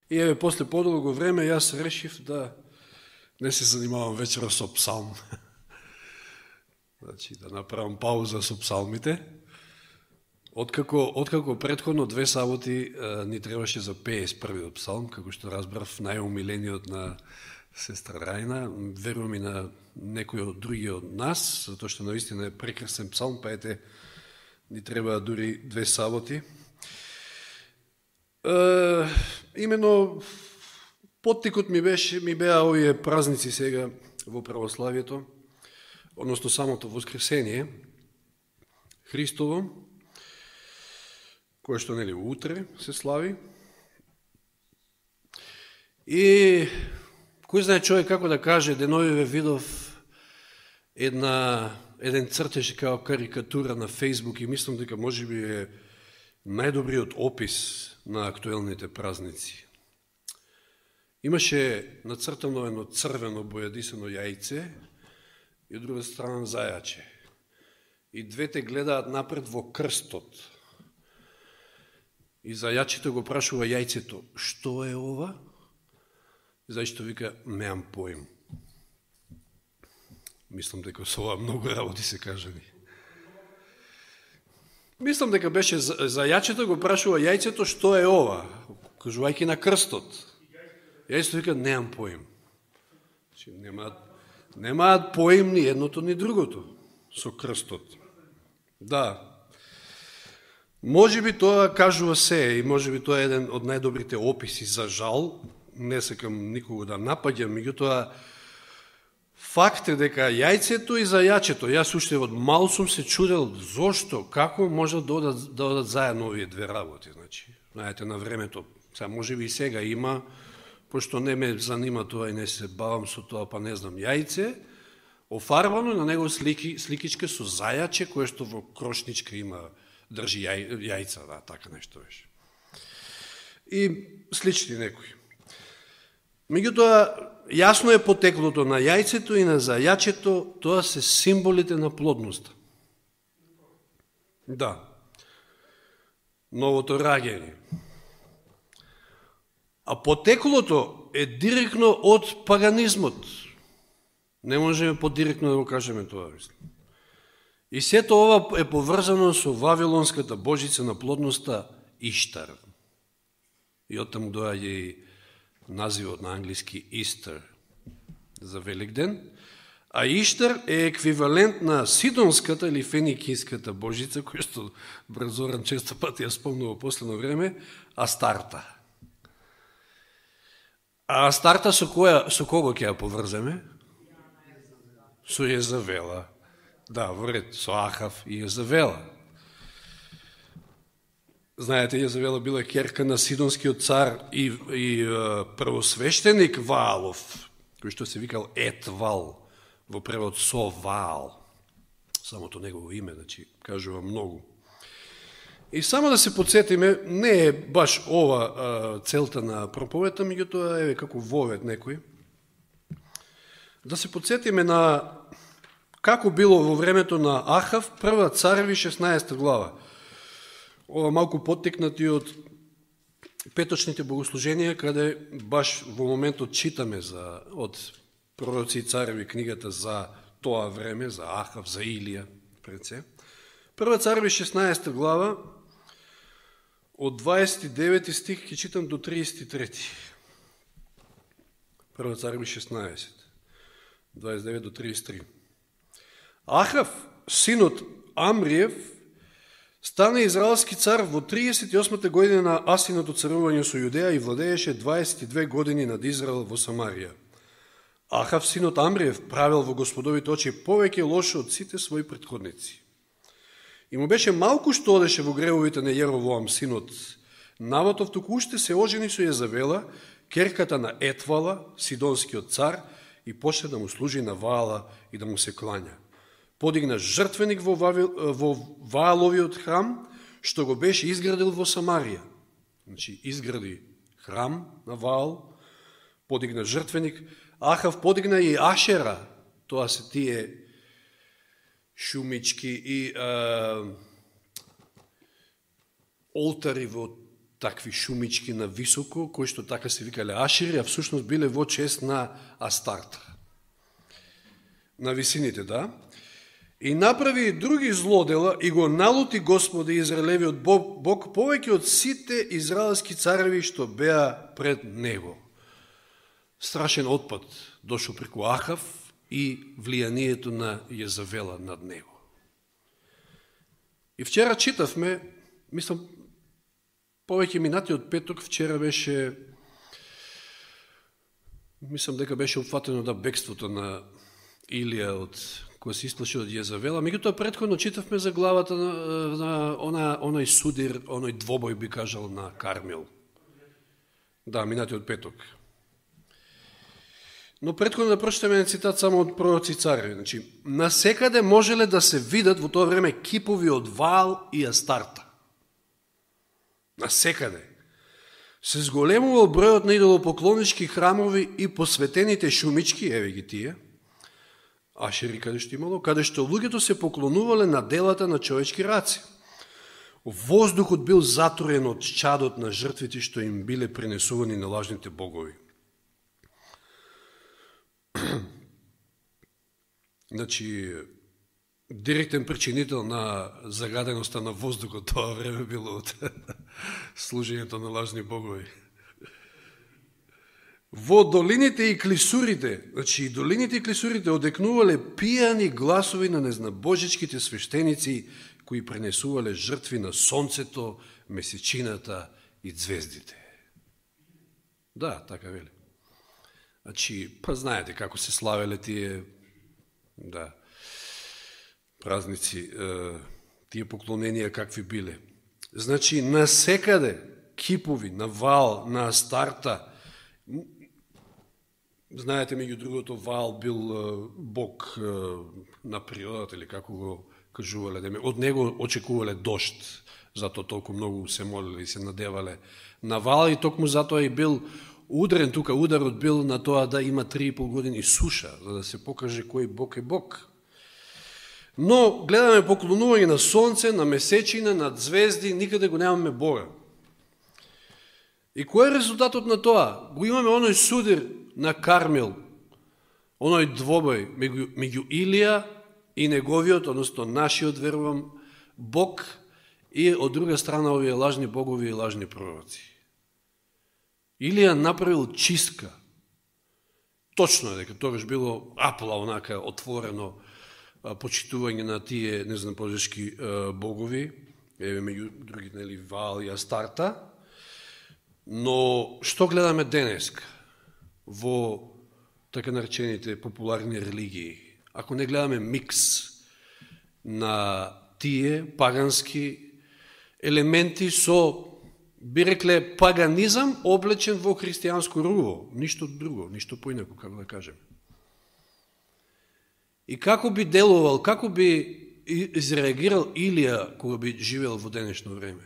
И еве, после подолго време, јас решив да не се занимавам вечера со псалм. Значи, да направам пауза со псалмите. Откако предходно 2 саботи ни требаше за 51-иот псалм, како што разбрав, најомилениот на сестра Рајна, верувам и на некои од други од нас, затоа што наистина е прекрасен псалм, па ете, ни треба дури 2 саботи. Имено, поттикот ми беа овие празници сега во православието, односно самото воскресение Христово, кое што, нели, утре се слави. И кој знае човек како да каже, деновиве видов еден цртеж као карикатура на Фейсбук и мислам дека можеби е најдобриот опис на актуелните празници. Имаше нацртано едно црвено бојадисано јајце и од друга страна зајаче. И двете гледаат напред во крстот. И зајачето го прашува јајцето, што е ова? Зајчето вика, неам поим. Мислам дека со ова многу работи се кажани. Мислам дека беше зајачето го прашува јајцето, што е ова? Кажувајќи на крстот. Јајцето вика, неам поим. Немаат поим ни едното ни другото со крстот. Да. Можеби тоа кажува се и можеби тоа е еден од најдобрите описи за жал. Не сакам никого да напаѓам, меѓутоа факт е дека јајцето и зајачето, јас уште од мал сум се чудел зошто, како може да одат заедно овие две работи. Значи, знаете, на времето, сега можеби и сега има, пошто не ме занима тоа и не се бавам со тоа, па не знам, јајце, офарбано на него сликичка со зајаче, кое што во крошничка има, држи јајца, да, така нешто беше. И слични некои. Меѓутоа, јасно е потеклото на јајцето и на зајачето, тоа се символите на плодноста. Да. Новото раѓање. А потеклото е директно од паганизмот. Не можеме подиректно да го кажеме тоа, мислам. И сето ова е поврзано со вавилонската божица на плодноста Иштар. И оттаму доаѓа и називот на англиски Easter за Великден, а Иштар е еквивалент на сидонската или феникиската божица, која што Бразоран често пати ја спомнува последно време, Астарта. А Астарта со кого ќе ја поврземе? Со Језавела. Да, во ред, со Ахав и Језавела. Знаете, Језавела била ќерка на сидонскиот цар и првосвещеник Ваалов, кој што се викал Етвал, во превод со Ваал. Самото негово име, значи, кажува многу. И само да се подсетиме, не е баш ова целта на проповета, меѓутоа еве како вовед некој. Да се подсетиме на како било во времето на Ахав, прва Цареви 16 глава. Ова малку поттикнати од петочните богослуженија, каде баш во моментот читаме од пророци и цареви книгата за тоа време, за Ахав, за Илија, пред се. Прва Цареви 16 глава, од 29 стих ќе читам до 33. Прва Цареви 16, 29 до 33. Ахав, синот Амриев, стана израелски цар во 38-та година на Асиното царување со Јудеја и владееше 22 години над Израел во Самарија. Ахав, синот Амриев, правил во Господовите очи повеќе лошо од сите своји претходници. И му беше малку што одеше во гревовите на Јеровоам, синот Наватов, туку уште се ожени со Језавела, керката на Етвала, сидонскиот цар, и почна да му служи на Ваала и да му се клања. Подигна жртвеник во Вааловиот храм, што го беше изградил во Самарија. Значи, изгради храм на Ваал, подигна жртвеник. Ахав подигна и Ашера, тоа се тие шумички и олтари во такви шумички на високо, кои што така се викале Ашери, а всушност биле во чест на Астарта. На висините, да. И направи и други злодела и го налути Господи Израелевиот Бог повеќе од сите израелски цареви што беа пред него. Страшен отпад дошол преку Ахав и влијанието на Језавела над него. И вчера читавме, мислам, повеќе минати од петок, вчера беше, мислам дека беше опфатено да бегството на Илија од кој се исплаши од Језавела. Меѓутоа претходно читавме за главата на оној судир, оној двобој би кажал на Кармел. Да, минати од петок. Но претходно да прочитаме цитат само од пророци цареви. Значи, насекаде можеле да се видат во тоа време кипови од Ваал и Астарта. Насекаде. Се зголемувал бројот на идолопоклонички храмови и посветените шумички, еве ги тие, Ашери каде што имало, каде што луѓето се поклонувале на делата на човечки раци. Воздухот бил затворен од чадот на жртвите што им биле пренесувани на лажните богови. Значи, директен причинител на загаденоста на воздухот тоа време било од служењето на лажни богови. Во долините и клисурите, значи долините и клисурите одекнувале пијани гласови на незнабожичките свештеници кои пренесувале жртви на сонцето, месечината и звездите. Да, така вели. Значи, па знаете како се славеле тие, да, празници, тие поклоненија какви биле. Значи, насекаде кипови на Ваал, на Астарта. Знаете, меѓу другото, Ваал бил бог на природата, или како го кажувале. Од него очекувале дожд, затоа толку многу се молиле и се надевале на Ваал, и токму затоа и бил удрен тука, ударот бил на тоа да има 3,5 години суша, за да се покаже кој бог е бог. Но гледаме поклонување на сонце, на месечина, на звезди, никаде го немаме Бога. И кој е резултатот на тоа? Го имаме оној судир на Кармел, оној двобој меѓу Илија и неговиот, односно нашиот, верувам, Бог, и од друга страна овие лажни богови и лажни пророци. Илија направил чистка. Точно е дека тогаш било апла онака отворено почитување на тие незнабожички богови, еве меѓу други, нели, Ваал и Астарта. Но што гледаме денеска во така наречените популарни религии? Ако не гледаме микс на тие пагански елементи со, би рекле, паганизам облечен во христијанско руво, ништо друго, ништо поинако, како да кажем. И како би делувал, како би изреагирал Илија кога би живеел во денешно време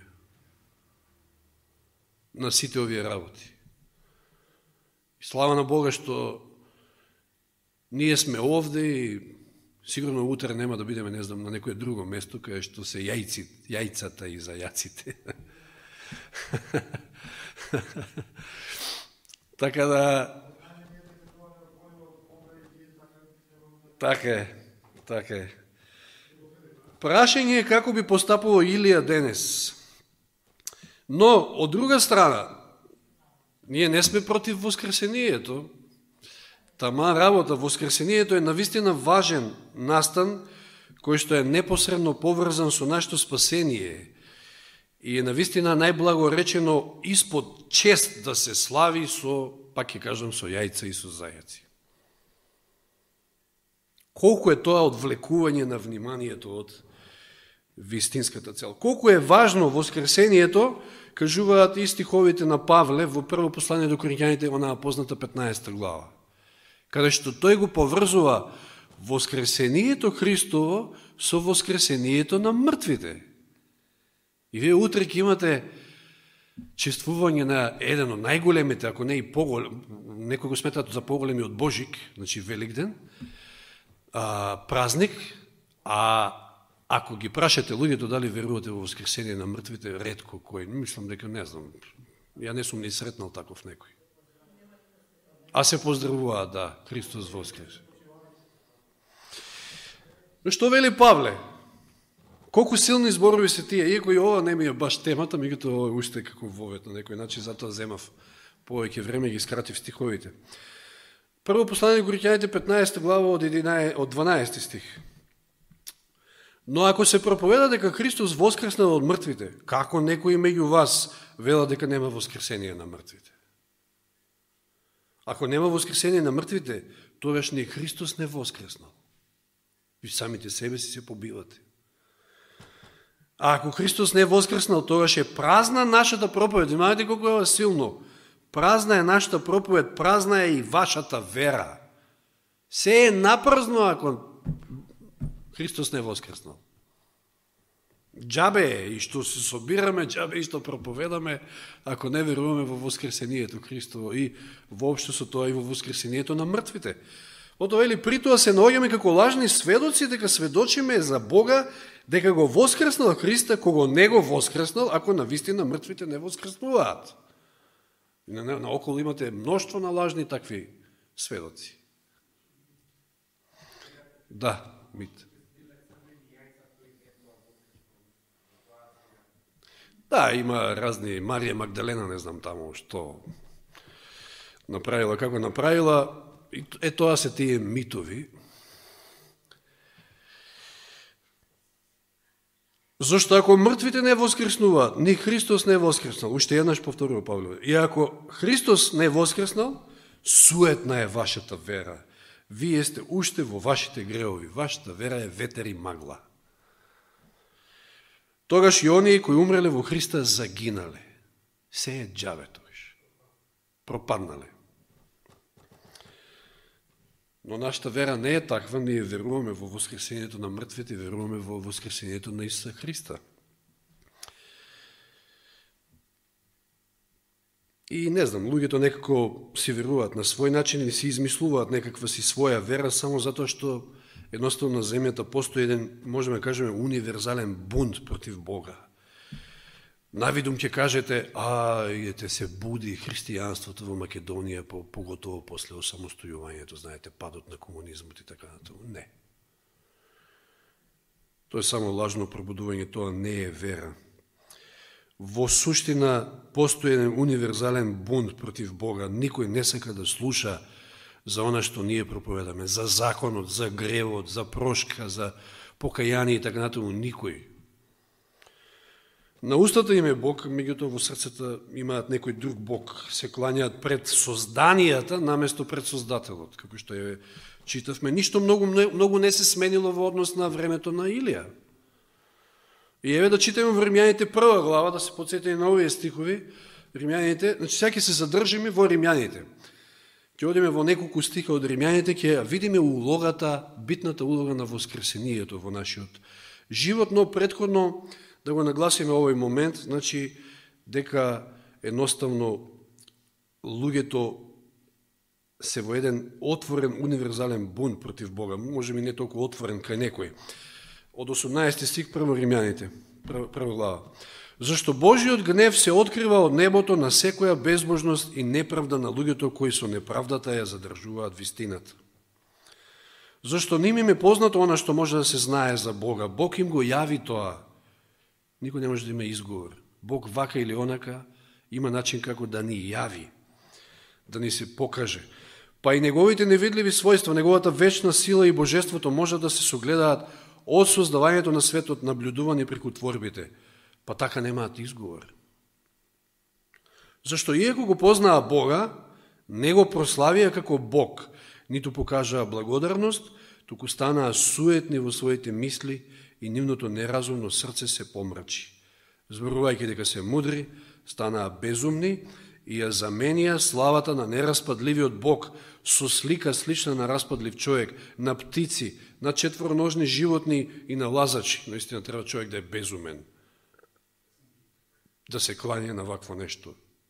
на сите овие работи? И слава на Бога што ние сме овде и сигурно утре нема да бидеме, не знам, на некое друго место каде што се јајцата и зајаците. Така да... Така е. Прашање е како би постапувал Илија денес. Но, од друга страна, ние не сме против воскресението. Тама работа, воскресението е навистина важен настан, кој што е непосредно поврзан со нашето спасение и е навистина најблагоречено испод чест да се слави со, пак ќе кажам, со јајца и со зајаци. Колку е тоа одвлекување на вниманието од вистинската цел. Колку е важно воскресението, кажуваат и стиховите на Павле во прво послание до Коринќаните, онаа позната 15 глава, каде што тој го поврзува воскресението Христово со воскресението на мртвите. И вие утре ќе имате чествување на еден од најголемите, ако не и поголем, некој го сметат за поголеми од Божик, значи Великден, празник, а Ако ги прашате луѓето дали верувате во воскресение на мртвите, ретко кој, мислам дека не знам, ја не сум ни сретнал таков некој. А се поздравуваат, да, Христос воскресе. Но што вели Павле? Колку силни зборови се тие, иако и ова не ми е баш темата, меѓутоа ова е уште како вовет на некој начин, затоа земав повеќе време ги скратив стиховите. Прво послание Коринќаните 15 глава од 12 стих. Но ако се проповеда дека Христос воскреснал од мртвите, како некои меѓу вас вела дека нема воскресение на мртвите? Ако нема воскресение на мртвите, тогаш ни Христос не воскреснал. Ви самите себе си се побивате. А ако Христос не воскреснал, тогаш е празна нашата проповед. Знаете колко е силно. Празна е нашата проповед, празна е и вашата вера. Се е напразно, ако Христос не воскреснал. Џабе е и што се собираме, џабе и што проповедаме, ако не веруваме во воскресението Христово и воопшто со тоа и во воскресението на мртвите. Ото вели, при тоа се наоѓаме како лажни сведоци, дека сведочиме за Бога, дека го воскреснал Христа, кого не го воскреснал, ако навистина мртвите не воскреснуваат. Наоколу имате мноштво на лажни такви сведоци. Да, Мит. Да, има разни, Марија Магдалена, не знам таму што направила, како направила, е тоа се тие митови. Зошто ако мртвите не воскреснуваат, ни Христос не воскреснал, уште еднаш повторува Павле, и ако Христос не воскреснал, суетна е вашата вера. Вие сте уште во вашите греови, вашата вера е ветер и магла. Тогаш и оние кои умреле во Христа загинале. Се е џабе тогаш. Пропаднале. Но нашата вера не е таква, ние веруваме во воскресението на мртвите, веруваме во воскресението на Исуса Христа. И не знам, луѓето некако си веруваат на свој начин и си измислуваат некаква си своја вера, само затоа што едноставно на земјата постои еден, можеме да кажеме, универзален бунт против Бога. Навидум ќе кажете, идете се буди христијанството во Македонија, поготово после осамостојувањето, знаете, падот на комунизмот и така натаму. Не. Тоа е само лажно пробудување, тоа не е вера. Во суштина постои еден универзален бунт против Бога. Никој не сака да слуша за она што ние проповедаме, за законот, за гревот, за прошка, за покаяние и така натаму, никој. На устата им е Бог, меѓутоа во срцата имаат некој друг Бог, се клањаат пред созданијата наместо пред Создателот, како што е читавме. Ништо многу не се сменило во однос на времето на Илија. И еве да читаме во Римјаните 1 глава, да се подсетиме на овие стихови, Римјаните, значи сега ќе се задржиме во Римјаните. Ќе одиме во неколку стиха од Римјаните, ќе видиме улогата, битната улога на воскресението во нашиот живот, но претходно да го нагласиме овој момент, значи дека едноставно луѓето се во еден отворен универзален бунт против Бога, може би не толку отворен кај некој. Од 18 стих прво Римјаните, прва глава. Зашто Божиот гнев се открива од небото на секоја безбожност и неправда на луѓето кои со неправдата ја задржуваат вистината. Зашто ним им е познато она што може да се знае за Бога. Бог им го јави тоа. Никој не може да има изговор. Бог вака или онака има начин како да ни јави, да ни се покаже. Па и неговите невидливи својства, неговата вечна сила и божеството може да се согледаат од создавањето на светот, наблюдувани преку творбите. Па така немаат изговор. Зашто иако го познаа Бога, не го прославија како Бог, ниту покажаа благодарност, туку станаа суетни во своите мисли и нивното неразумно срце се помрачи. Зборувајќи дека се мудри, станаа безумни и ја заменија славата на нераспадливиот Бог со слика слична на распадлив човек, на птици, на четвороножни животни и на лазачи. Наистина треба човек да е безумен, да се кланя на вакво нешто.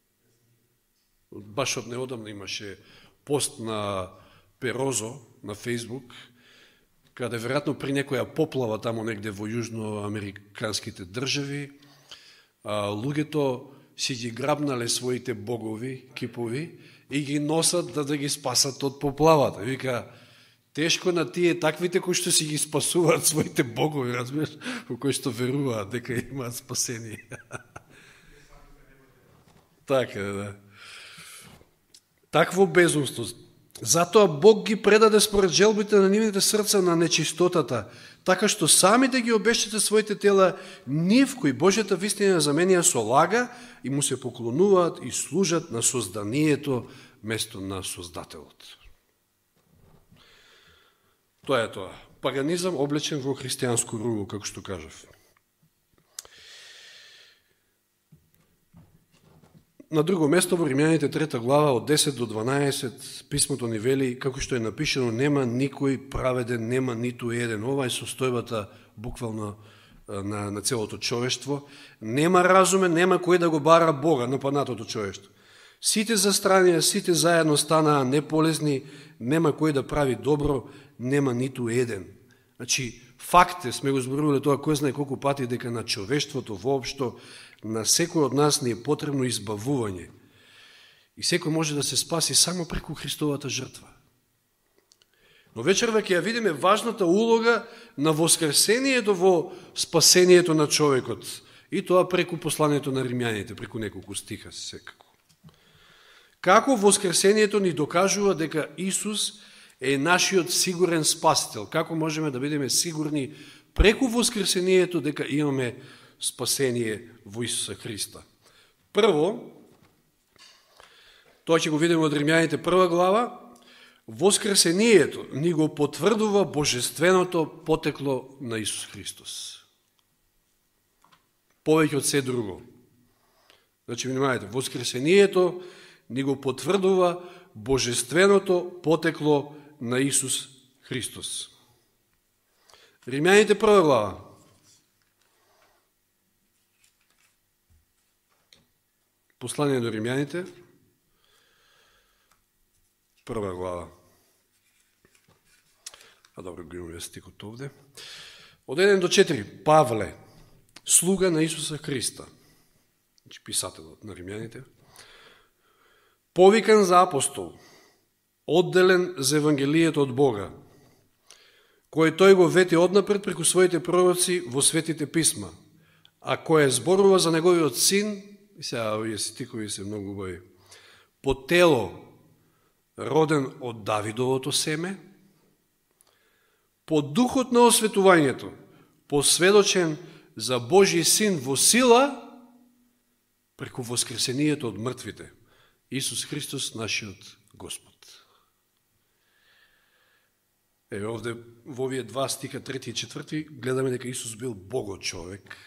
Баш од неодамна имаше пост на Перозо на Фейсбук, каде веројатно при некоја поплава тамо негде во јужноамериканските држави, луѓето си ги грабнале своите богови, кипови, и ги носат да ги спасат од поплавата. Вика, тешко на тие таквите кои што си ги спасуваат своите богови, разбираш, во кои што веруваат дека имаат спасение. Така, да. Такво безумство. Затоа Бог ги предаде според желбите на нивните срца на нечистотата, така што самите ги обешчате своите тела, нив кои Божјата вистина заменија со лага и му се поклонуваат и служат на созданието место на Создателот. Тоа е тоа. Паганизам облечен во христијанско руло, како што кажав. На друго место во Римјаните 3 глава од 10 до 12 писмото ни вели, како што е напишано, нема никој праведен, нема ниту еден. Ова е состојбата буквално на целото човештво. Нема разумен, нема кој да го бара Бога, нападнатото човештво. Сите застранија, сите заедно станаа неполезни, нема кој да прави добро, нема ниту еден. Значи, факт е, сме го зборували тоа кој знае колку пати, дека на човештвото воопшто, на секој од нас ни е потребно избавување. И секој може да се спаси само преку Христовата жртва. Но вечерва ќе ја видиме важната улога на воскресението во спасението на човекот. И тоа преку посланието на Римјаните, преку неколку стиха секако. Како воскресението ни докажува дека Исус е нашиот сигурен спасител. Како можеме да бидеме сигурни преку воскресението дека имаме спасение во Исуса Христа? Прво, тоа ќе го видиме од Римјаните 1 глава, воскресението ни го потврдува божественото потекло на Исус Христос. Повеќе од се друго. Значи, внимавајте, воскресението ни го потврдува божественото потекло на Исус Христос. Римјаните 1 глава. Послание до Римјаните, 1 глава. Добро, го имаме стикот овде. Од 1 до 4. Павле, слуга на Исуса Христа, значи писателот на Римјаните, повикан за апостол, одделен за Евангелието од Бога, кој тој го вети однапред преку своите пророци во светите писма, а кој зборува за неговиот син, и сега овие стикови се многу убави, по тело роден од Давидовото семе, по духот на осветувањето, посведочен за Божи син во сила, преку воскресението од мртвите, Исус Христос, нашиот Господ. Еве овде во овие 2 стиха, 3 и 4, гледаме дека Исус бил Бого човек,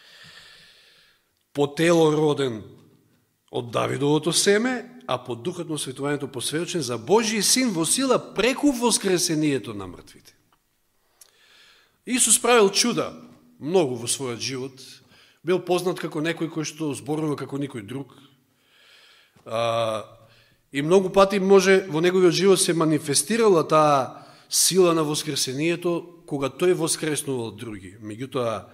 по тело роден од Давидовото семе, а по духот на осветувањето посведочен за Божи син во сила преку воскресението на мртвите. Исус правил чуда многу во својот живот, бил познат како некој кој што зборува како никој друг. И многу пати може во неговиот живот се манифестирала таа сила на воскресението кога тој воскреснувал други. Меѓутоа,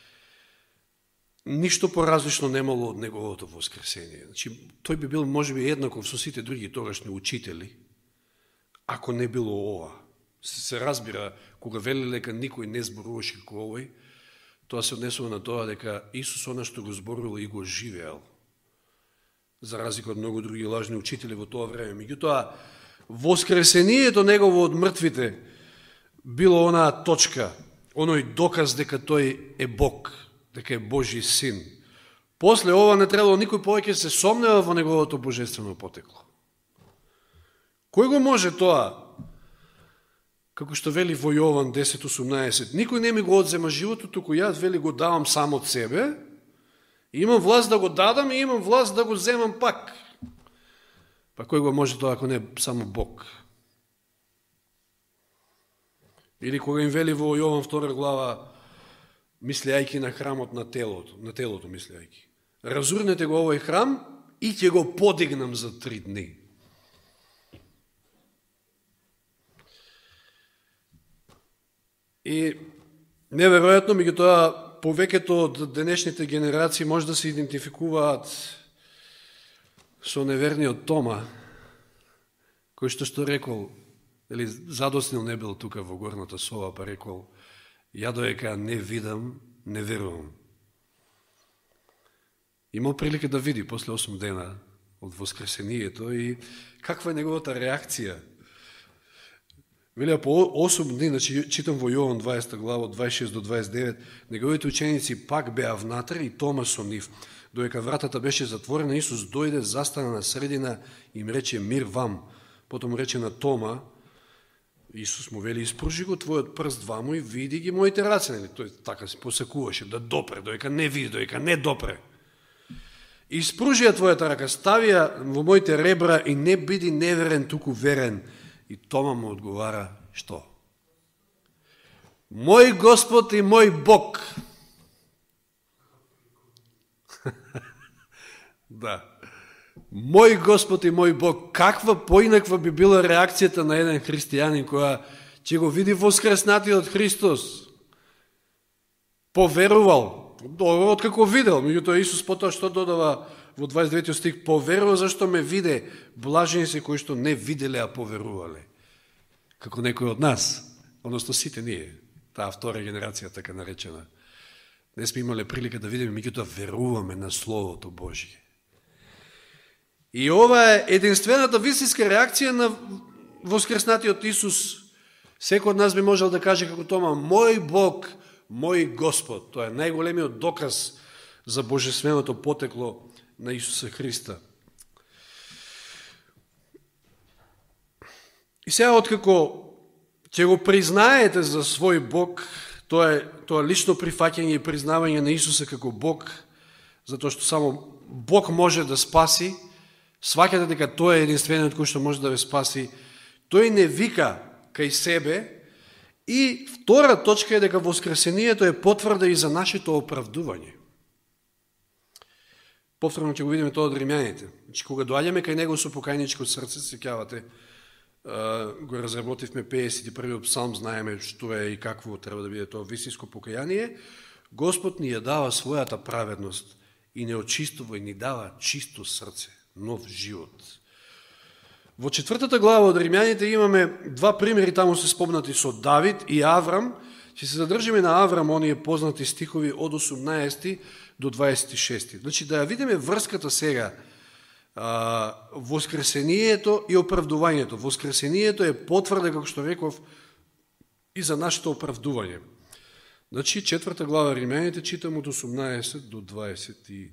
ништо поразлично немало од неговото воскресение. Значи, тој би бил можеби еднаков со сите други тогашни учители, ако не било ова. Се разбира, кога вели дека никој не зборуваше како овој, тоа се однесува на тоа дека Исус она што го зборувал и го живеал, за разлика од многу други лажни учители во тоа време. Меѓутоа, воскресението негово од мртвите било онаа точка, оној доказ дека тој е Бог, дека е Божи син. После ова не требало никој повеќе се сомнева во неговото божествено потекло. Кој го може тоа? Како што вели во Јован 10:18, никој не ми го одзема животот, туку јас, вели, го давам сам од себе, и имам власт да го дадам и имам власт да го земам пак. Па кој го може тоа ако не само Бог? Или кога им вели во Јован 2 глава, мислејќи на храмот на телото мислејќи. Разурнете го овој храм и ќе го подигнам за 3 дни. И неверојатно, меѓутоа, повеќето од денешните генерации може да се идентификуваат со неверниот Тома, кој што рекол, или задоснил не бил тука во горната сова, па рекол, ја доека не видам, не верувам. Имал прилика да види после 8 дена од воскресението и каква е неговата реакција. Велија по 8 дни, значи читам во Јован 20 глава, од 26 до 29, неговите ученици пак беа внатре и Тома со нив. Доека вратата беше затворена, Исус дојде, застана на средина и им рече мир вам. Потом рече на Тома, Исус му вели, испружи го твојот прст ваму и види ги моите раце. Тој така се посакуваше да допре, доека не види, доека не допре. Испружија твојата рака, ставија во моите ребра и не биди неверен, туку верен. И Тома му одговара, што? Мој Господ и мој Бог. Да. Мој Господ и мој Бог. Каква поинаква би била реакцијата на еден христијанин која ќе го види воскреснатиот Христос? Поверувал. Откако видел. Меѓутоа Исус потоа што додава во 29 стих? Поверува зашто ме виде. Блажени се кои што не виделе, а поверувале. Како некој од нас. Односно сите ние. Таа втора генерација така наречена. Не сме имале прилика да видиме, меѓутоа веруваме на Словото Божие. И ова е единствената вистинска реакција на воскреснатиот Исус. Секој од нас би можел да каже како Тома, мој Бог, мој Господ. Тоа е најголемиот доказ за божественото потекло на Исуса Христа. И сега, откако ќе го признаете за свој Бог, тоа лично прифаќање и признавање на Исуса како Бог, затоа што само Бог може да спаси, сваќате дека тој е единствениот кој што може да ве спаси, тој не вика кај себе. И втора точка е дека воскресението е потврда и за нашето оправдување. Повторно ќе го видиме тоа од римјаните. Значи, кога доаѓаме кај него со покајничко срце, се сеќавате, го разработивме 51. псалм, знаеме што е и какво треба да биде тоа вистинско покаяние, Господ ни ја дава својата праведност и не очистува и ни дава чисто срце, нов живот. Во 4 глава од Римјаните имаме два примери, таму се спомнати со Давид и Аврам. Ќе се задржиме на Аврам, оние познати стихови од 18 до 26. Значи, да ја видиме врската сега, воскресението и оправдувањето. Воскресението е потврда, како што реков, и за нашето оправдување. Значи, 4 глава Римјаните, читам од 18 до 25.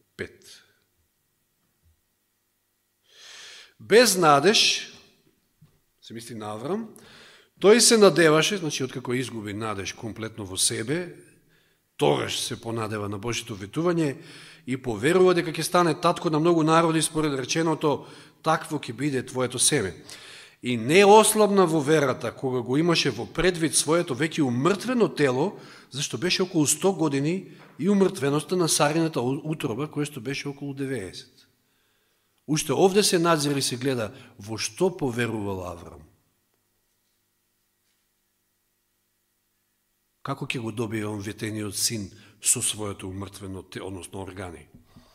Без надеж, се мисли на Аврам, тој се надеваше, значи, откако изгуби надеж комплетно во себе, тогаш се понадева на Божјето ветување и поверува дека ќе стане татко на многу народи според реченото такво ќе биде твоето семе. И не ослабна во верата, кога го имаше во предвид своето веќе умртвено тело, зашто беше околу 100 години и умртвеноста на Сарината утроба, која беше околу 90. Уште овде се надзира и се гледа во што поверувал Аврам. Како ќе го добие он ветениот син со своето умртвено тело, односно органи?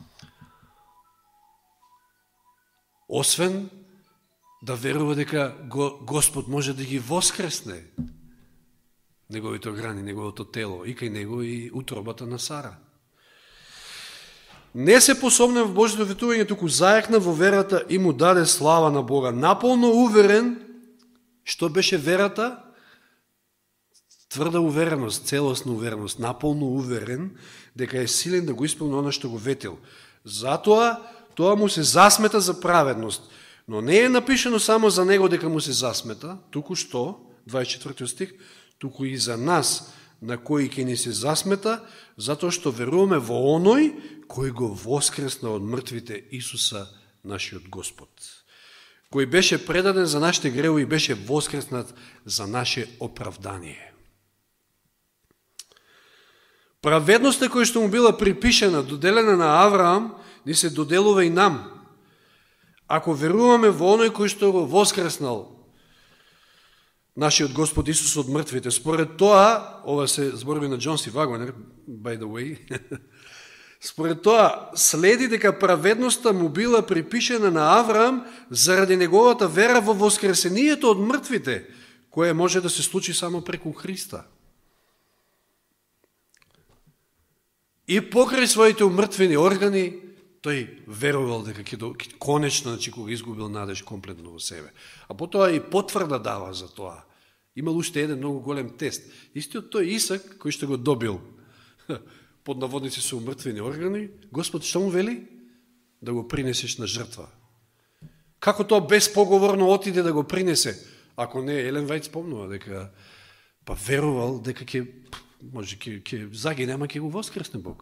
Освен да верува дека Господ може да ги воскресне неговите органи, неговото тело, и кај него и утробата на Сара. Не се посомне в Божјото ветување, туку зајакна во верата и му даде слава на Бога. Наполно уверен, што беше верата? Тврда увереност, целосна увереност, наполно уверен дека е силен да го исполни оно што го ветил. Затоа, тоа му се засмета за праведност. Но не е напишено само за него дека му се засмета, туку што, 24 стих, туку и за нас, на кои ќе ни се засмета, затоа што веруваме во оној кој го воскресна од мртвите Исуса, нашиот Господ, кој беше предаден за нашите гревови и беше воскреснат за наше оправдание. Праведноста која што му била припишена, доделена на Авраам, ни се доделува и нам. Ако веруваме во оној кој што го воскреснал нашиот Господ Исус од мртвите. Според тоа, ова се зборови на Джон Си Вагонер, by the way, според тоа следи дека праведноста му била припишена на Авраам заради неговата вера во воскресението од мртвите, кое може да се случи само преку Христа. И покрај своите умртвени органи, тој верувал дека ќе конечно, значи, кога изгубил надеж комплетно во себе. А потоа и потврда дава за тоа. Имал уште еден многу голем тест. Истиот тој Исак, кој што го добил под наводници со умртвени органи, Господ што му вели? Да го принесеш на жртва. Како тоа безпоговорно отиде да го принесе? Ако не, Елен Вајд спомнува дека па верувал дека ќе загине, ама ќе го воскресне Бог.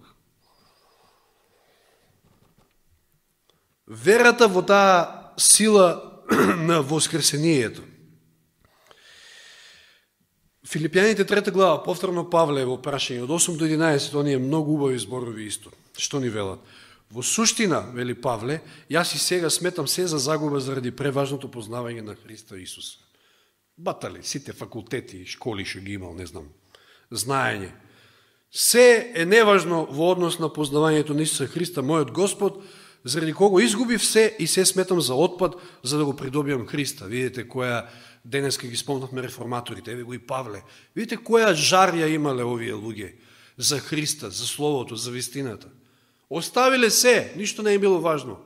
Верата во таа сила на воскресението. Филипјаните 3 глава, повторно Павле во прашање од 8 до 11, оние многу убави зборови исто. Што ни велат? Во суштина, вели Павле, јас и сега сметам се за загуба заради преважното познавање на Христа Исуса. Батали, сите факултети, школи што ги имал, не знам, знаење. Се е неважно во однос на познавањето на Исуса Христа, мојот Господ, заради кого изгубив се и се сметам за отпад, за да го придобијам Христа. Видите која, денеска ги спомнавме реформаторите, еве го и Павле. Видите која жарја имале овие луѓе за Христа, за Словото, за вистината. Оставиле се, ништо не е било важно.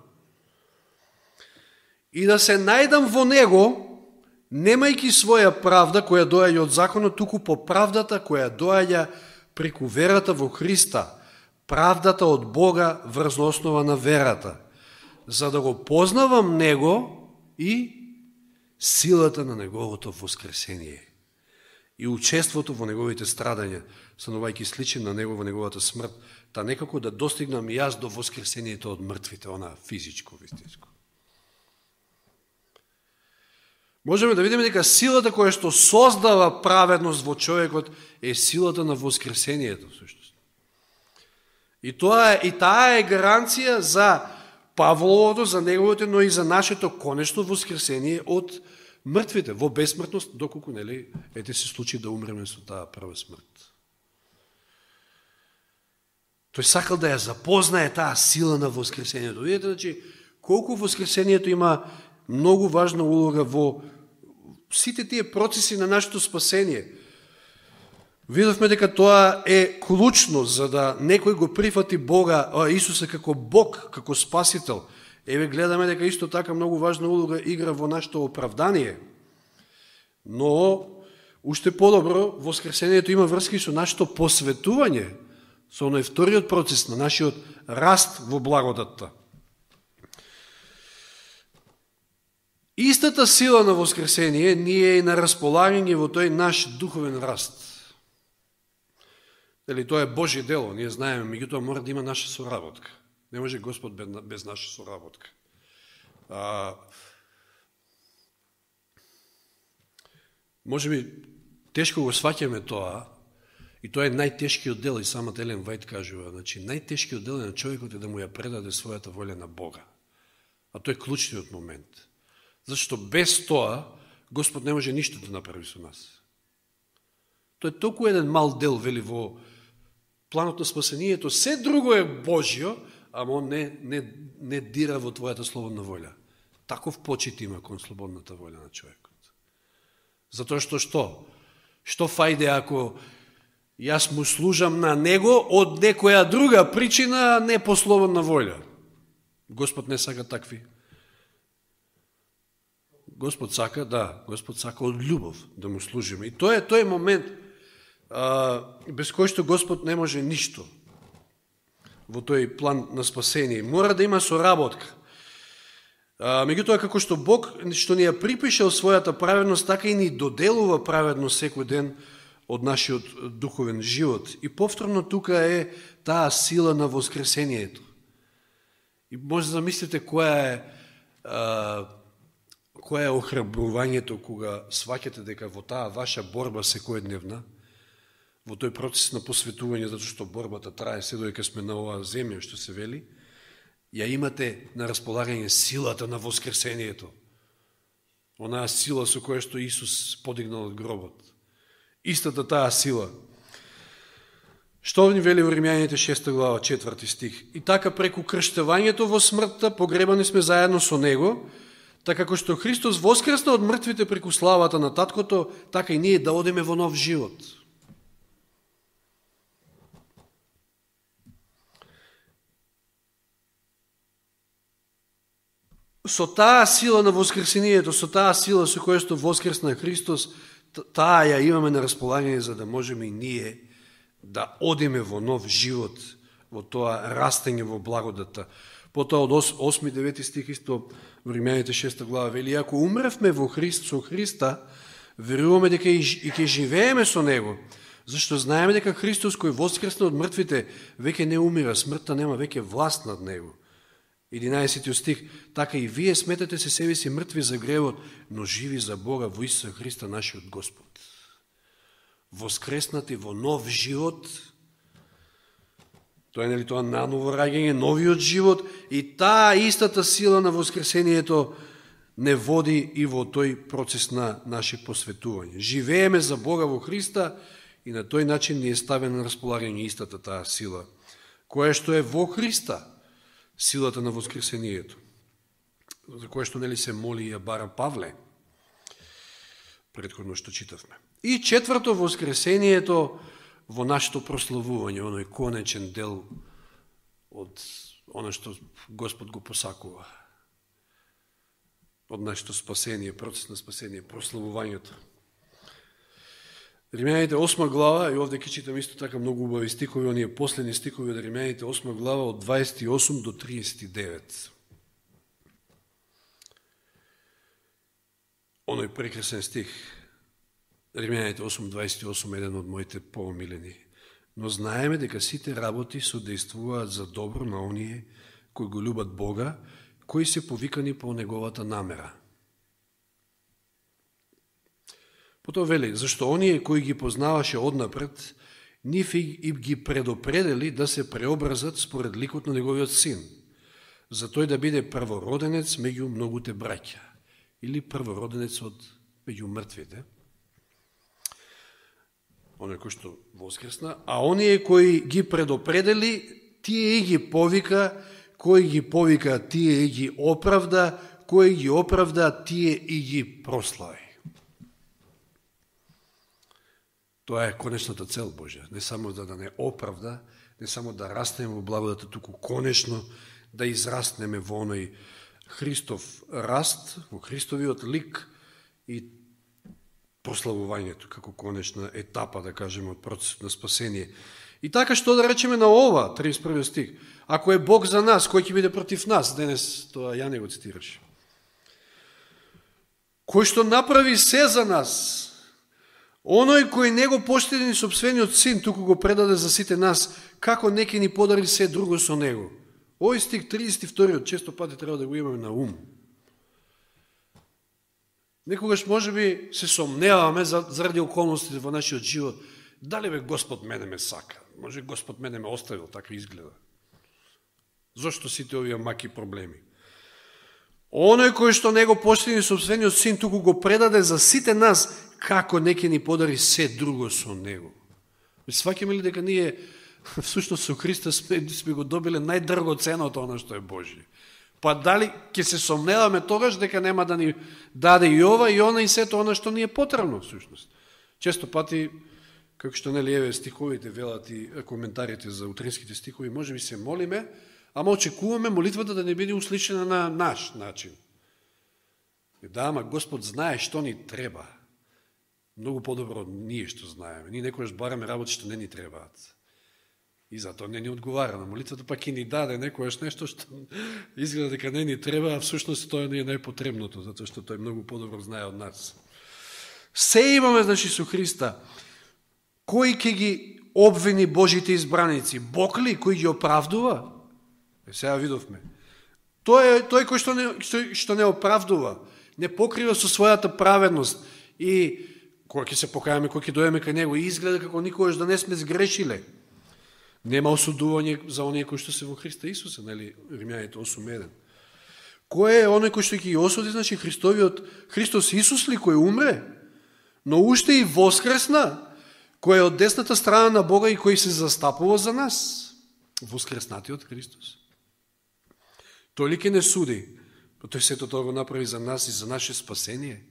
И да се најдам во Него, немајки своја правда која доаѓа од законот, туку по правдата која доаѓа преку верата во Христа, правдата од Бога врз основа на верата, за да го познавам Него и силата на Неговото воскресение и учеството во Неговите страдања, станувајќи сличен на Него во Неговата смрт, та некако да достигнам и јас до воскресението од мртвите, она физичко, вистинско. Можеме да видиме дека силата која што создава праведност во човекот е силата на воскресението, всушност. И таа е гаранција за Павловото, за неговото, но и за нашето конечно воскресение од мртвите, во безсмртност, доколку, нели, ете се случи да умреме со таа прва смрт. Тој сакал да ја запознае таа сила на воскресението. Видите, значи, колку воскресението има многу важна улога во сите тие процеси на нашето спасение. Видовме дека тоа е клучно за да некој го прифати Бога, Исуса како Бог, како Спасител. Еве гледаме дека исто така многу важна улога игра во нашето оправдание. Но, уште подобро, воскресението има врски со нашето посветување, со оној вториот процес на нашиот раст во благодатта. Истата сила на воскресение ни е и на располагање во тој наш духовен раст. Дали тоа е Божје дело, ние знаеме, меѓутоа мора да има наша соработка. Не може Господ без наша соработка. Може би тешко го сваќаме тоа, и тоа е најтешкиот дел, и самата Елен Вајд кажува, значи најтешкиот дел на човекот е да му ја предаде својата воља на Бога. А тоа е клучниот момент. Зашто без тоа Господ не може ништо да направи со нас. Тоа е толку еден мал дел, вели, во планот на спасението, се друго е Божјо, ама он не дира во твојата слободна воља. Таков почит има кон слободната воља на човекот. Затоа што? Што фајде ако јас му служам на него од некоја друга причина, не по слободна воља? Господ не сака такви. Господ сака, Господ сака од љубов да му служиме. И тоа е момент без кој што Господ не може ништо во тој план на спасение. Мора да има соработка. Меѓутоа, како што Бог, што ни ја припишал својата праведност, така и ни доделува праведност секој ден од нашиот духовен живот. И повторно тука е таа сила на воскресението. И може да замислите која е охрабрувањето кога сваќате дека во таа ваша борба секојдневна, во тој процес на посветување, затоа што борбата трае се додека сме на оваа земја, што се вели, ја имате на располагање силата на воскресението. Онаа сила со која што Исус подигнал од гробот. Истата таа сила. Што ни вели во Римјаните 6 глава 4 стих? И така преку крштевањето во смртта погребани сме заедно со Него, така како што Христос воскресна од мртвите преку славата на Таткото, така и ние да одиме во нов живот. Со таа сила на воскресението, со таа сила со која што воскресна Христос, таа ја имаме на располагање за да можеме и ние да одиме во нов живот, во тоа растење во благодата. Потоа од 8-9 стих исто во Римјаните 6 глава вели: ако умревме во со Христа, веруваме дека и ќе живееме со Него, зашто знаеме дека Христос кој воскресна од мртвите веќе не умира, смртта нема веќе власт над Него. 11 стих: така и вие сметате се себе си мртви за гревот, но живи за Бога во Исуса Христа нашиот Господ. Воскреснати во нов живот, тоа е тоа наново раѓање, новиот живот, и таа истата сила на воскресението не води и во тој процес на наше посветување. Живееме за Бога во Христа и на тој начин ни е ставена на располагање истата таа сила, која што е во Христа, силата на воскресението, за која што нели се моли и ја бара Павле, предходно што читавме. И четврто, воскресението во нашето прославување, оној конечен дел од оно што Господ го посакува, од нашето спасение, процес на спасение, прославувањето. Римјаните 8 глава, и овде ќе читам исто така многу убави стихови, оние последни стихови од Римјаните 8 глава од 28 до 39. Оној прекрасен стих, Римјаните 8:28, еден од моите поомилени. Но знаеме дека сите работи содействуваат за добро на оние кои го љубат Бога, кои се повикани по Неговата намера. Потоа вели, зашто оние кои ги познаваше однапред, нив и ги предопредели да се преобразат според ликот на Неговиот Син, за тој да биде првороденец меѓу многуте браќа, или првороденец од меѓу мртвите, оној кој што воскресна, а оние кои ги предопредели, тие и ги повика, кои ги повика, тие и ги оправда, кои ги оправда, тие и ги прослави. Тоа е конечната цел Божја, не само да не оправда, не само да растеме во благодата, туку конечно да израстнеме во оној Христов раст, во Христовиот лик и прославувањето како конечна етапа, да кажеме, од процесот на спасение. И така што да речеме на ова, 31 стих, ако е Бог за нас, кој ќе биде против нас? Денес тоа ја не го цитираш. Кој што направи се за нас, оној кој не го поштеди ни собствениот Син, туку го предаде за сите нас, како не ќе ни подари се друго со Него? Овој стих 32, често пати треба да го имаме на ум. Некогаш може би се сомневаме заради околностите во нашиот живот. Дали бе Господ мене ме сака? Може Господ мене ме оставил, така изгледа. Зошто сите овие маки проблеми? Оној кој што не го поштеди собствениот Син, туку го предаде за сите нас, како не ќе ни подари се друго со Него? Сваќаме ли дека ние всушност со Христа сме го добиле најдрагоценото оно што е Божие? Па дали ќе се сомневаме тогаш дека нема да ни даде и ова и она и сето оно што ни е потребно всушност? Често пати, како што нели еве стиховите велат и коментарите за утринските стихови, може би се молиме, ама очекуваме молитвата да не биде услишена на наш начин. Да, ама Господ знае што ни треба. Многу подобро од ние што знаеме. Ние некојаш бараме работи што не ни требаат. И затоа не ни одговара на молитвата, пак и ни даде некојаш нешто што изгледа дека не ни треба, а всушност тоа не е најпотребното, затоа што тој многу подобро знае од нас. Се имаме, значи, со Христа. Кој ќе ги обвини Божите избраници? Бог ли кој ги оправдува? Сега видовме. Тој кој што не оправдува, не покрива со својата праведност и кога ќе се покајаме, кога ќе дојдеме кај Него, изгледа како никогаш да не сме сгрешиле. Нема осудување за оние кои што се во Христа Исуса, нели, Римјаните 8:1. Кој е оној кој што ќе ги осуди? Значи Христос Исус ли кој умре, но уште и воскресна, кој е од десната страна на Бога и кој се застапува за нас? Воскреснатиот Христос. Тој ли ќе не суди? Тој сето тоа го направи за нас и за наше спасение.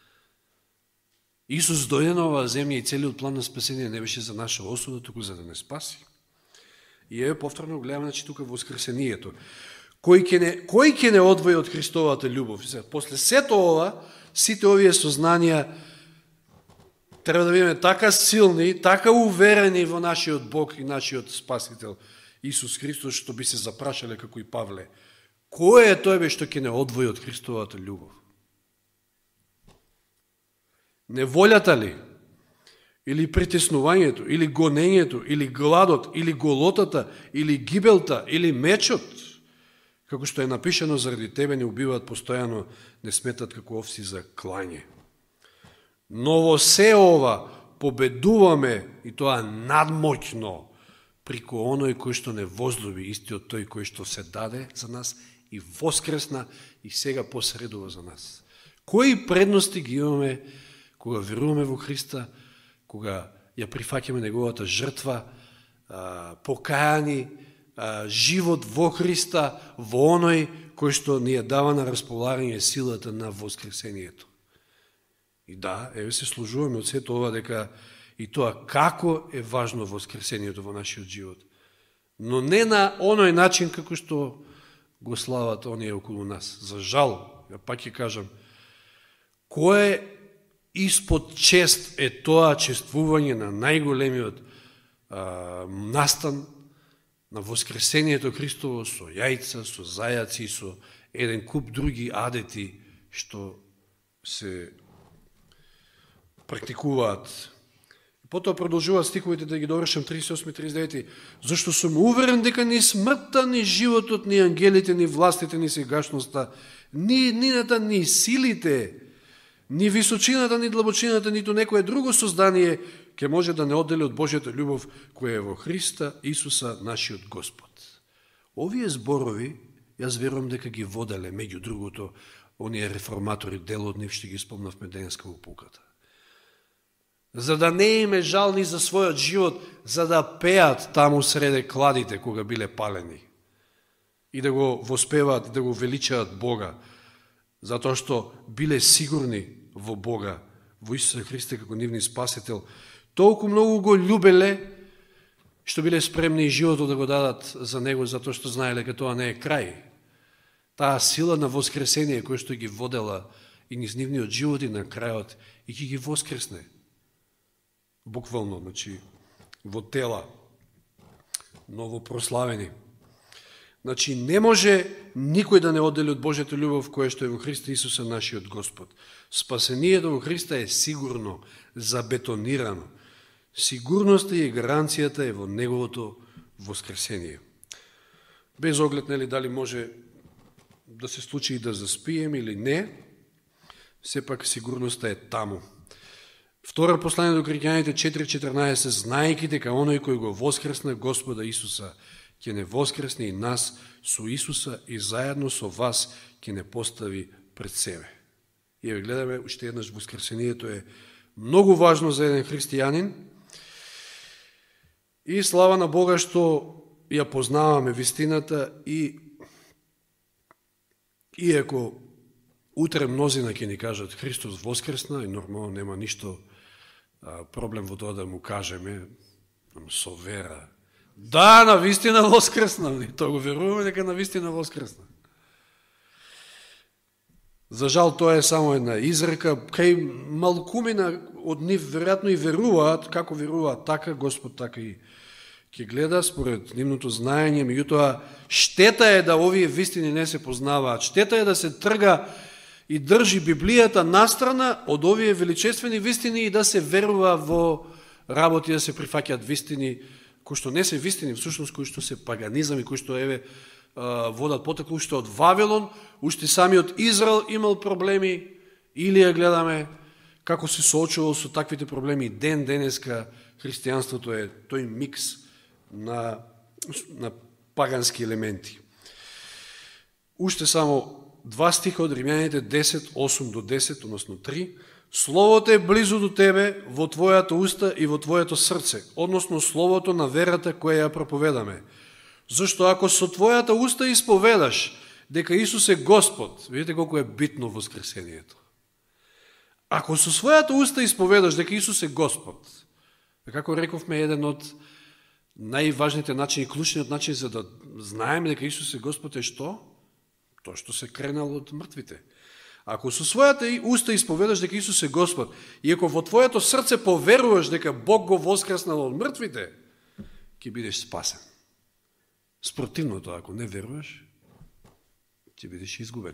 Исус дојде на оваа земја и целиот план на спасение не беше за наша осуда, туку за да не спаси. И еве повторно гледаме, значи, тука воскресението. Кој ќе не одвои од Христовата љубов? После сето ова, сите овие сознанија треба да бидеме така силни, така уверени во нашиот Бог и нашиот Спасител Исус Христос, што би се запрашале како и Павле. Кој е тој што ќе не одвои од Христовата љубов? Неволјата ли? Или притеснувањето, или гонењето, или гладот, или голотата, или гибелта, или мечот, како што е напишано, заради тебе не убиваат постојано, не сметат како овци за клање. Но во се ова победуваме, и тоа надмоќно, прико оној кој што не возлюби, истиот тој кој што се даде за нас и воскресна и сега посредува за нас. Кои предности ги имаме кога веруваме во Христа, кога ја прифаќаме неговата жртва, покајани, живот во Христа, во оној кој што ни ја дава на располагање силата на воскресението. И да, еве се служуваме од сето ова дека и тоа како е важно воскресението во нашиот живот. Но не на оној начин како што го слават оние околу нас. За жал, ја пак ќе кажам, кое испод чест е тоа чествување на најголемиот настан на воскресението Христово со јајца, со зајаци, со еден куп други адети што се практикуваат. Потоа продолжуваат стиховите да ги довршам 38-39. Зашто сум уверен дека ни смртта, ни животот, ни ангелите, ни властите, ни сегашноста, ни нината, ни силите, ни височината, ни длабочината, ниту некое друго создание ќе може да не оддели од Божјата љубов која е во Христа Исуса нашиот Господ. Овие зборови, јас верувам дека ги воделе, меѓу другото, оние реформатори, дел од нив, што ги спомнавме денеска во пуката. За да не име жал ни за својот живот, за да пеат таму среде кладите кога биле палени и да го воспеваат, да го величаат Бога, затоа што биле сигурни во Бога, во Исуса Христа како нивни спасител, толку многу го љубеле, што биле спремни и животот да го дадат за Него, затоа што знаеле дека тоа не е крај. Таа сила на воскресение, која што ги водела и низ нивниот живот и на крајот, и ќе ги воскресне. Буквално, значи, во тела, новопрославени. Значи, не може никој да не оддели од Божјата љубов која што е во Христа Исуса нашиот Господ. Спасението во Христа е сигурно, забетонирано. Сигурноста и гаранцијата е во Неговото воскресение. Без оглед, нели, дали може да се случи и да заспием или не, сепак сигурноста е таму. Втора послание до Коринјаните 4:14, знаејќи дека оној кој го воскресна Господа Исуса, ќе не воскресне и нас со Исуса и заедно со вас ќе не постави пред себе. И еве гледаме, уште еднаш воскресението е многу важно за еден христијанин и слава на Бога што ја познаваме вистината и иако утре мнозина ќе ни кажат Христос воскресна и нормално нема ништо проблем во тоа да му кажеме со вера. Да, навистина воскресна, тоа го веруваме дека навистина воскресна. За жал тоа е само една изрека, кај малкумина од нив веројатно и веруваат, како веруваат така, Господ така и ќе гледа според нивното знаење, меѓутоа штета е да овие вистини не се познаваат, штета е да се трга и држи Библијата настрана од овие величествени вистини и да се верува во работи, да се прифаќаат вистини, кои што не се вистини, всушност кои што се паганизам и кои што еве водат потекло уште од Вавилон, уште самиот Израел имал проблеми, или ја гледаме како се соочувал со таквите проблеми ден денеска. Христијанството е тој микс на пагански елементи. Уште само два стиха од Римјаните 10, 8 до 10, односно 3. Словото е близо до тебе, во твојата уста и во твоето срце, односно словото на верата која ја проповедаме. Зашто ако со твојата уста исповедаш дека Исус е Господ, видите колко е битно воскресението. Ако со својата уста исповедаш дека Исус е Господ, како рековме, еден од најважните начини, клучниот начин за да знаеме дека Исус е Господ е што? Тоа што се кренал од мртвите. Ако со својата уста исповедаш дека Исус е Господ и ако во твоето срце поверуваш дека Бог го воскреснал од мртвите, ќе бидеш спасен. Спротивното, ако не веруваш, ќе бидеш изгубен.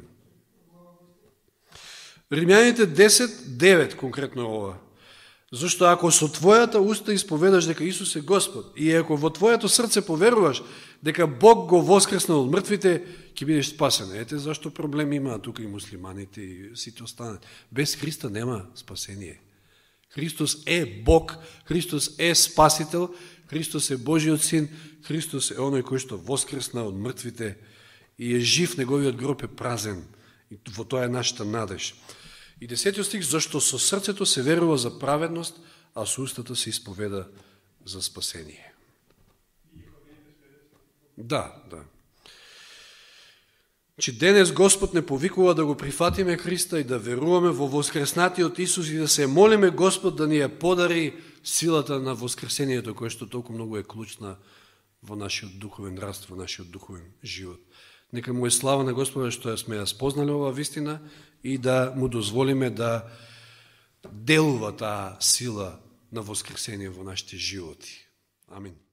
Римјаните 10:9 конкретно е ова. Зашто ако со твојата уста исповедаш дека Исус е Господ и ако во твоето срце поверуваш дека Бог го воскреснал од мртвите, ќе бидеш спасен. Ете зашто проблеми имаат тука и муслиманите и сите останат. Без Христа нема спасение. Христос е Бог, Христос е Спасител, Христос е Божиот Син, Христос е оној кој што воскресна од мртвите и е жив, неговиот гроб е празен. И во тоа е нашата надеж. И 10 стих, зашто со срцето се верува за праведност, а со устата се исповеда за спасение. Да. Че денес Господ не повикува да го прифатиме Христа и да веруваме во воскреснатиот Исус и да се молиме Господ да ни ја подари силата на воскресението, кое што толку многу е клучна во нашиот духовен раст, во нашиот духовен живот. Нека му е слава на Господа што ја сме ја спознали оваа вистина и да му дозволиме да делува таа сила на воскресение во нашите животи. Амин.